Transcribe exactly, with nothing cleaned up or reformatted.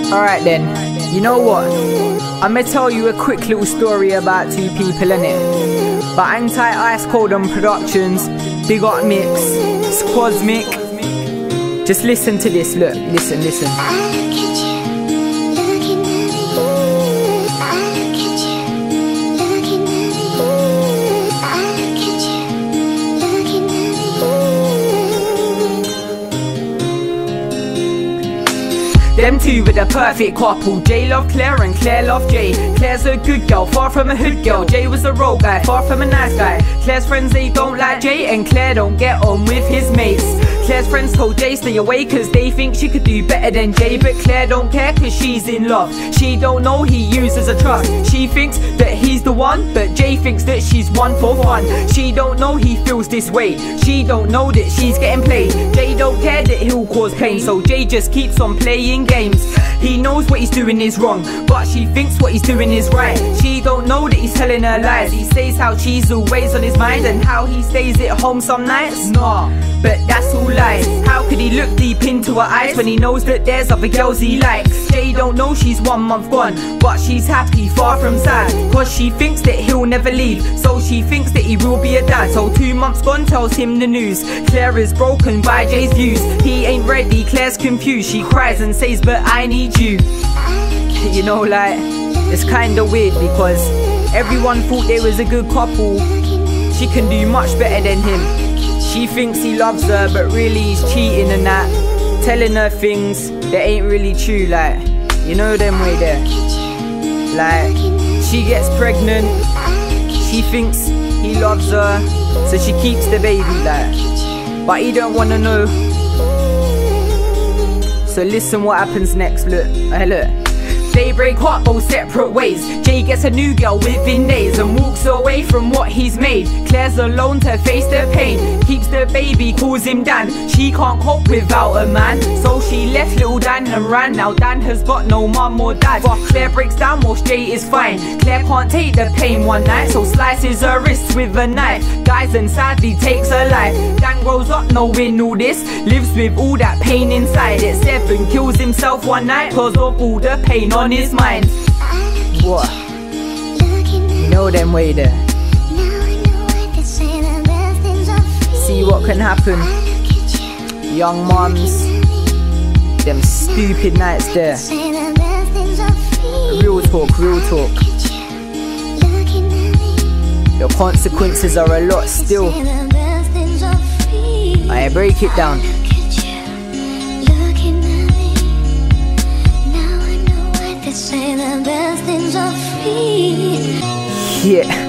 Alright then, you know what? I'ma tell you a quick little story about two people, innit? But Anti-Ice Cold on Productions, Big Up Mix, Squazmic. Just listen to this, look, listen, listen. Them two with the perfect couple. Jay loved Claire and Claire loved Jay. Claire's a good girl, far from a hood girl. Jay was a road guy, far from a nice guy. Claire's friends, they don't like Jay, and Claire don't get on with his mates. Claire's friends told Jay stay away cause they think she could do better than Jay, but Claire don't care cause she's in love. She don't know he uses a trust. She thinks that he's the one, but Jay thinks that she's one for fun. She don't know he feels this way. She don't know that she's getting played. Jay don't care that he'll cause pain, so Jay just keeps on playing games. He knows what he's doing is wrong, but she thinks what he's doing is right. She don't know that he's telling her lies. He says how she's always on his mind and how he stays at home some nights. Nah, but that's all lies. How could he look deep into her eyes when he knows that there's other girls he likes? Jay don't know she's one month gone, but she's happy, far from sad, cause she thinks that he'll never leave, so she thinks that he will be a dad. So two months gone tells him the news. Claire is broken by Jay's views. He ain't ready, Claire's confused. She cries and says, but I need you. You know, like, it's kinda weird because everyone thought they was a good couple. She can do much better than him. She thinks he loves her, but really he's cheating and that, telling her things that ain't really true, like, you know them way there. Like, she gets pregnant, she thinks he loves her, so she keeps the baby, like, but he don't wanna know. So listen what happens next, look, hey look. They break up both separate ways. Jay gets a new girl within days and walks away from what he's made. Claire's alone to face the pain, keeps the baby, calls him Dan. She can't cope without a man, so she left little Dan and ran. Now Dan has got no mum or dad, but Claire breaks down whilst Jay is fine. Claire can't take the pain one night, so slices her wrists with a knife, dies and sadly takes her life. Dan grows up knowing all this, lives with all that pain inside. At seven kills himself one night cause of all the pain on his mind. What? You know them way there. See what can happen. Young mums, them stupid nights there. Real talk, real talk. The consequences are a lot still. I break it down. Say the best things of me. Yeah.